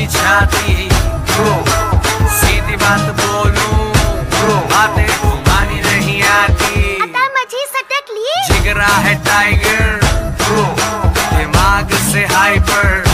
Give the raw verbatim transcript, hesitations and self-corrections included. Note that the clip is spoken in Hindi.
अपनी छाती, सीधी बात बोलूं बातें घुमानी नहीं आती। अतः मुझे सटक लिए जिगरा है टाइगर, दिमाग से हाइपर।